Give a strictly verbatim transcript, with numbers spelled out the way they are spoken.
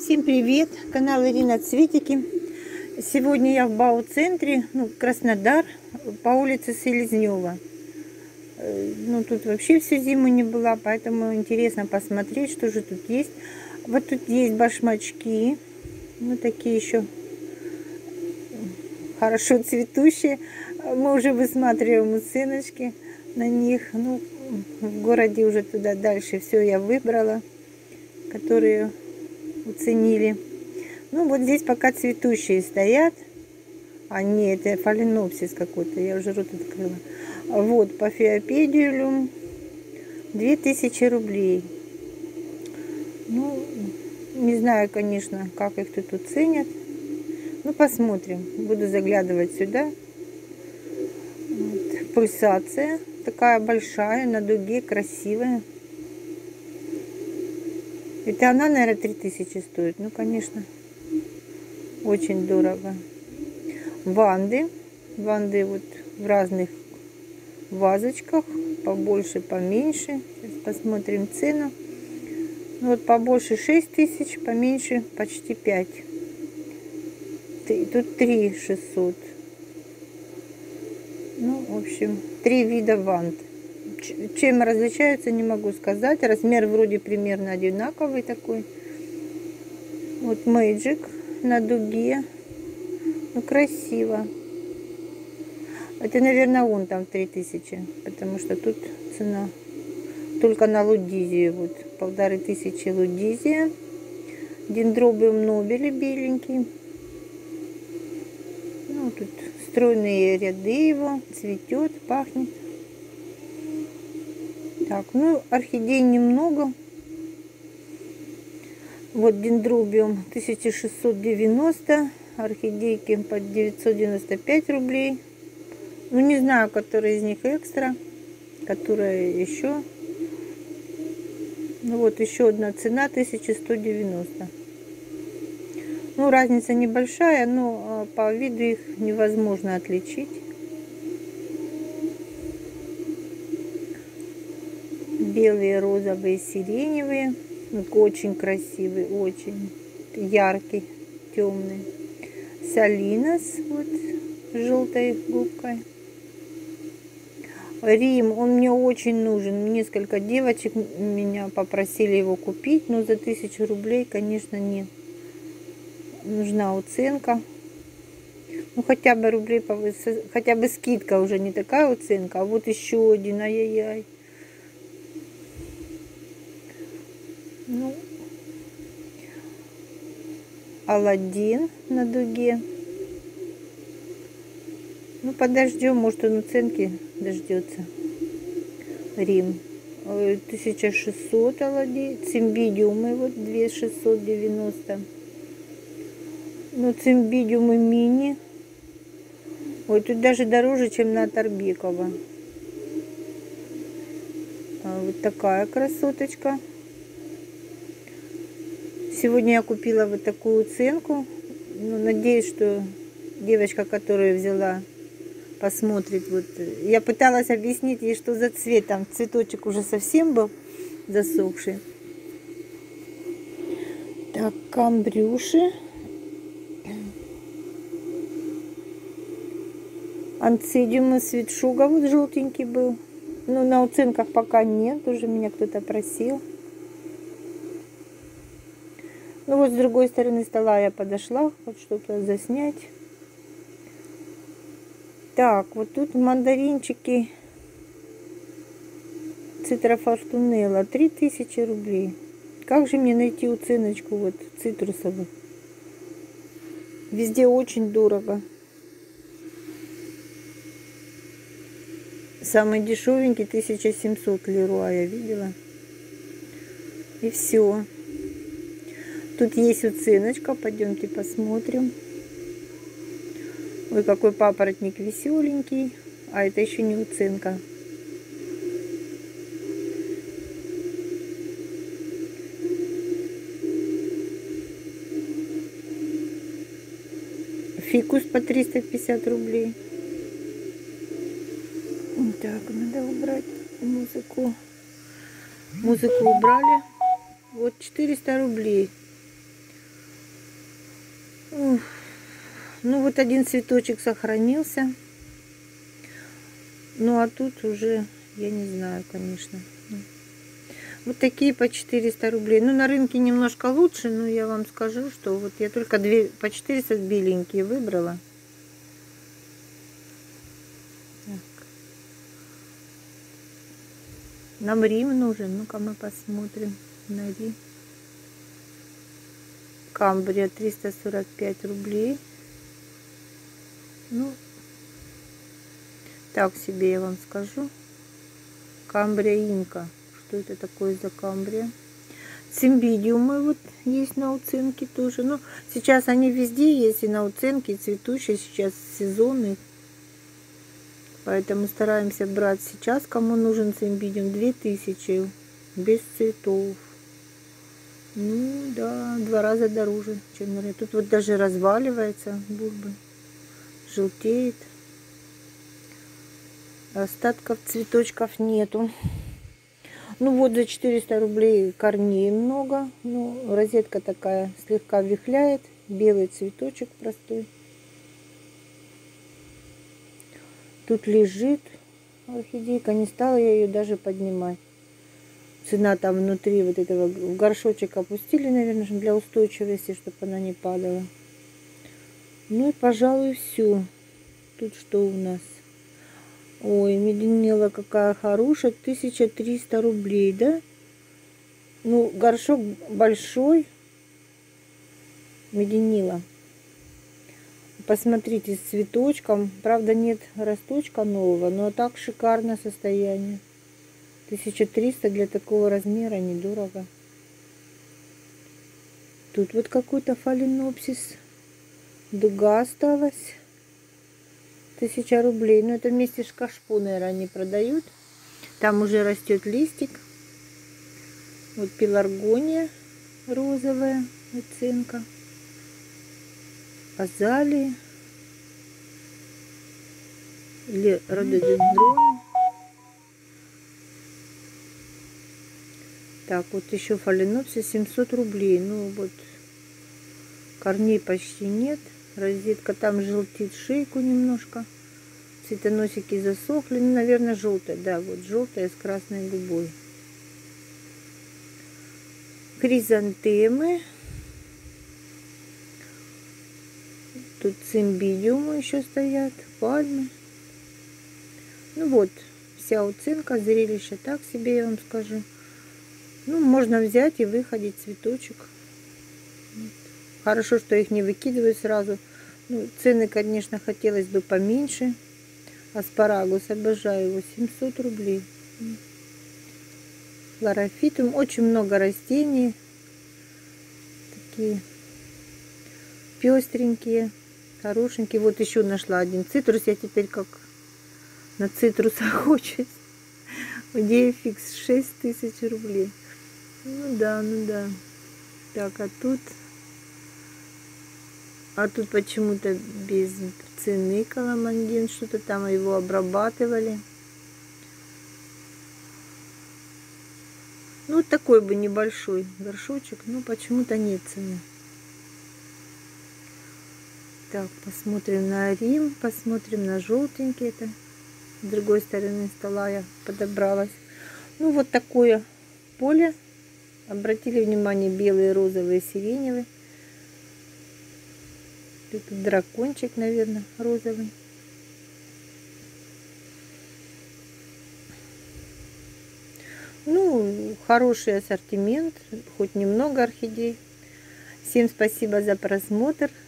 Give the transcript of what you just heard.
Всем привет! Канал Ирина Цветики. Сегодня я в Бау-центре, ну, Краснодар, по улице Селезнева. Ну, тут вообще всю зиму не была, поэтому интересно посмотреть, что же тут есть. Вот тут есть башмачки, ну, такие еще хорошо цветущие. Мы уже высматриваем у сыночки на них. Ну, в городе уже туда дальше все я выбрала, которые уценили. Ну, вот здесь пока цветущие стоят. А нет, это фаленопсис какой-то, я уже рот открыла. Вот, по фиопедиулю две тысячи рублей. Ну, не знаю, конечно, как их тут ценят. Ну, посмотрим. Буду заглядывать сюда. Вот. Пульсация такая большая, на дуге, красивая. Это она, наверное, три тысячи стоит. Ну, конечно, очень дорого. Ванды. Ванды вот в разных вазочках. Побольше, поменьше. Сейчас посмотрим цену. Ну, вот побольше шесть тысяч, поменьше почти пять. Тут три шестьсот. Ну, в общем, три вида вант. Чем различаются, не могу сказать. Размер вроде примерно одинаковый такой. Вот Magic на дуге. Ну, красиво. Это, наверное, он там три тысячи. Потому что тут цена только на лудизию. Вот полторы тысячи лудизия. Дендробиум нобели беленький. Ну, тут стройные ряды его. Цветет, пахнет. Так, ну, орхидей немного. Вот дендробиум тысяча шестьсот девяносто. Орхидейки под девятьсот девяносто пять рублей. Ну, не знаю, которая из них экстра. Которая еще. Ну, вот еще одна цена тысяча сто девяносто. Ну, разница небольшая, но по виду их невозможно отличить. Белые, розовые, сиреневые. Очень красивый, очень яркий, темный. Салинос вот с желтой губкой. Рим, он мне очень нужен. Несколько девочек меня попросили его купить, но за тысячу рублей, конечно, нет. Нужна уценка. Ну, хотя бы рублей, хотя бы скидка, уже не такая уценка. А вот еще один, ай-яй-яй. Ну, Аладдин на дуге. Ну, подождем, может, он уценки дождется. Рим. тысяча шестьсот Аладдин. Цимбидиумы, вот две тысячи шестьсот девяносто. Ну, цимбидиумы мини. Ой, тут даже дороже, чем на Тарбекова. А вот такая красоточка. Сегодня я купила вот такую уценку. Ну, надеюсь, что девочка, которую взяла, посмотрит. Вот. Я пыталась объяснить ей, что за цвет. Там цветочек уже совсем был засохший. Так, камбрюши. Анцидиум свитшуга вот желтенький был. Ну, на уценках пока нет. Уже меня кто-то просил. Ну, вот с другой стороны стола я подошла. Вот что-то заснять. Так, вот тут мандаринчики Цитрофортунелла. три тысячи рублей. Как же мне найти уценочку вот цитрусовых? Везде очень дорого. Самый дешевенький тысяча семьсот Леруа я видела. И все. Тут есть уценочка. Пойдемте посмотрим. Ой, какой папоротник веселенький. А это еще не уценка. Фикус по триста пятьдесят рублей. Так, надо убрать музыку. Музыку убрали. Вот четыреста рублей. Ну вот один цветочек сохранился. Ну а тут уже, я не знаю, конечно. Вот такие по четыреста рублей. Ну на рынке немножко лучше, но я вам скажу, что вот я только две по четыреста беленькие выбрала. Так. Нам Рим нужен. Ну-ка мы посмотрим на Рим. Камбрия триста сорок пять рублей. Ну, так себе я вам скажу. Камбрия Инка. Что это такое за камбрия? Цимбидиумы вот есть на уценке тоже. Ну, сейчас они везде есть и на уценке, и цветущие. Сейчас сезонный. Поэтому стараемся брать сейчас. Кому нужен цимбидиум? две тысячи. Без цветов. Ну, да, два раза дороже, чем на рынке. Тут вот даже разваливается бульба. Желтеет. Остатков цветочков нету. Ну вот за четыреста рублей корней много. Ну, розетка такая слегка вихляет. Белый цветочек простой. Тут лежит орхидейка. Не стала я ее даже поднимать. Цена там внутри вот этого в горшочек опустили, наверное, для устойчивости, чтобы она не падала. Ну и, пожалуй, все. Тут что у нас? Ой, мединела какая хорошая. тысяча триста рублей, да? Ну, горшок большой. Мединила. Посмотрите, с цветочком. Правда, нет росточка нового, но так шикарное состояние. тысяча триста для такого размера недорого. Тут вот какой-то фаленопсис. Дуга осталась. Тысяча рублей. Но это вместе с кашпо, наверное, они продают. Там уже растет листик. Вот пеларгония розовая. Оценка. Азалии. Или рододендрон. Так, вот еще фаленопсис семьсот рублей. Ну вот, корней почти нет. Розетка там желтит шейку немножко. Цветоносики засохли. Ну, наверное, желтая. Да, вот желтая с красной губой. Хризантемы. Тут цимбидиумы еще стоят. Пальмы. Ну вот, вся уценка. Зрелище так себе, я вам скажу. Ну, можно взять и выходить цветочек. Хорошо, что их не выкидывают сразу. Ну, цены, конечно, хотелось бы поменьше. Аспарагус, обожаю его, семьсот рублей. Хлорофитум, очень много растений. Такие пестренькие, хорошенькие. Вот еще нашла один цитрус. Я теперь как на цитрус охочусь. Диэфикс шесть тысяч рублей. Ну да, ну да. Так, а тут... А тут почему-то без цены каламандин. Что-то там его обрабатывали. Ну, вот такой бы небольшой горшочек. Но почему-то нет цены. Так, посмотрим на Рим. Посмотрим на желтенький. Это с другой стороны стола я подобралась. Ну, вот такое поле. Обратили внимание, белые, розовые, сиреневые. Тут дракончик, наверное, розовый. Ну, хороший ассортимент, хоть немного орхидей. Всем спасибо за просмотр.